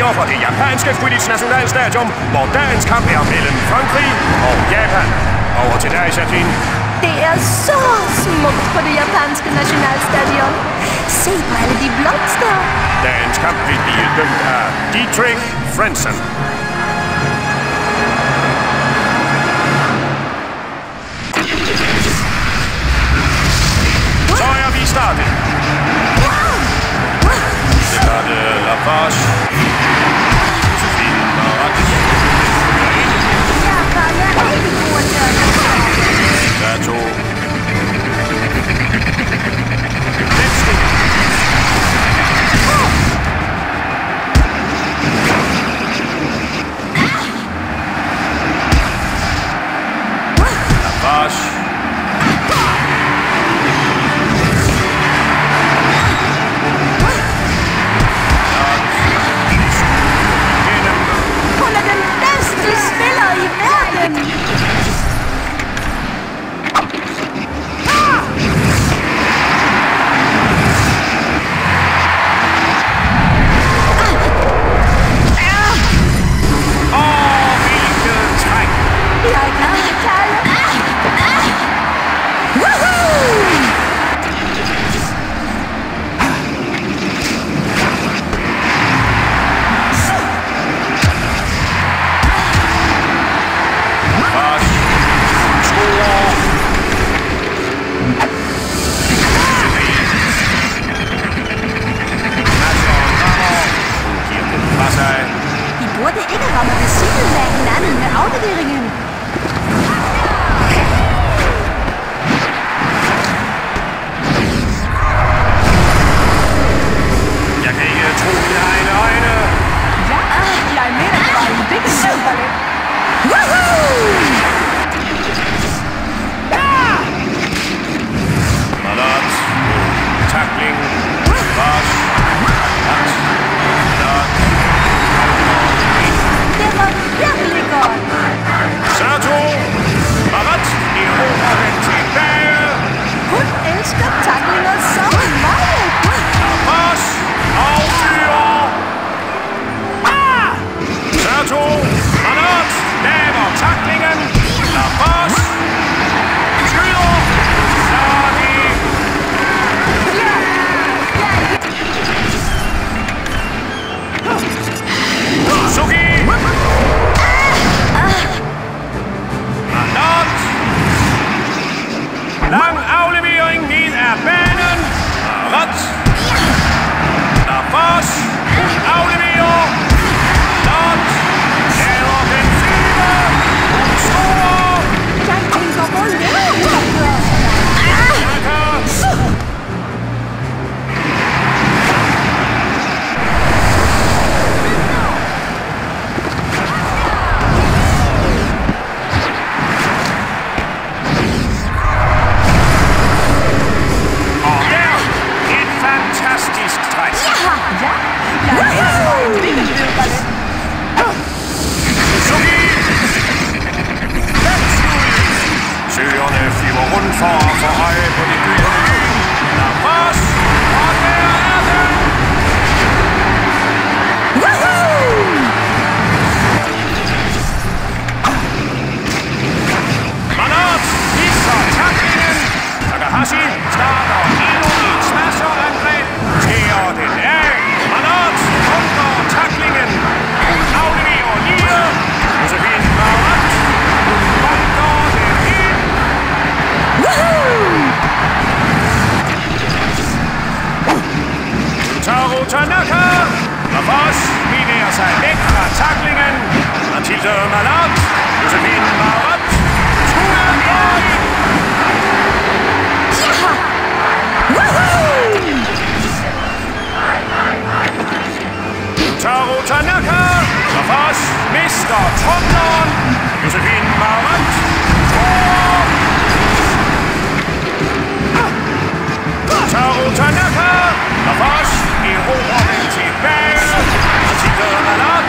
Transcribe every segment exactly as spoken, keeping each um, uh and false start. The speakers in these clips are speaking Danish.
stiger fra det japanske Quidditch nationalstadion, hvor dagens kamp er mellem Frankrig og Japan. Over til dig, Jacqueline. Det er så smukt på det japanske nationalstadion. Se på alle de blomster. Dagens kamp vil blive dømt af Dietrich Frenzen. Så er vi startet. Det var det Lavage. Josefine Marat. Japan er ikke gode til at Der to. Let's Lavage. Hun er den bedste spiller i verden! Jeg kan ikke kalde. Woohoo! De burde ikke ramme ved siden af hinanden med afleveringen. Jeg kan ikke tro mine egne øjne. Ja, jeg mener, det var en big silverlet. Woohoo! Malat. Tackling. Bas. Malat. Malat. Det var virkelig godt. Sato. Marat. I hovedet tilbage. Hun elsker tacklinger så meget. Bas. Affyrer. Ah! Sato. Malat. Laver tacklingen. Bas. Skyder. Sadi. Suki. Malat. Lang aflevering ned af banen. Marat. Lavage. Hun afleverer. Malat. Laver den flyve. Hun scorer. Jeg tænker på Lejeune. Fantastisk træk. Ja, ja. Jeg elsker en lille løberlet. Suki. Søgerne flyver rundt for at få øje på det gyldne lyn. Lavage. Og der er den. Woohoo! Malat misser tacklingen. Takahashi starter endnu et smasherangreb. Skærer den af. Malat under tacklingen. Hun afleverer lige. Josefine Marat. Hun banker den ind. Woohoo! Taro Tanaka. Lavage bevæger sig væk fra tacklingen. Mathilde Malat. Josefine Marat. Skud i. Ja! Woohoo! Taro Tanaka. Lavage mister tromleren. Josefine Marat. Scorer. Taro Tanaka. Lavage erobrer den tilbage. Mathilde Malat.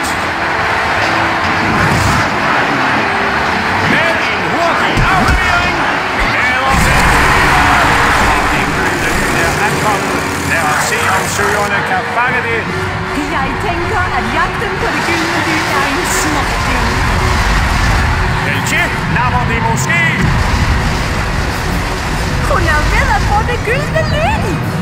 Med en hurtig aflevering. Laver den flyver. Og det gyldne lyn er ankommet. Lad os se, om søgerne kan fange det. Jeg tænker tænker, at jagten på det gyldne lyn er en smuk ting. Lejeune napper det måske. Hun er ved at få det gyldne lyn!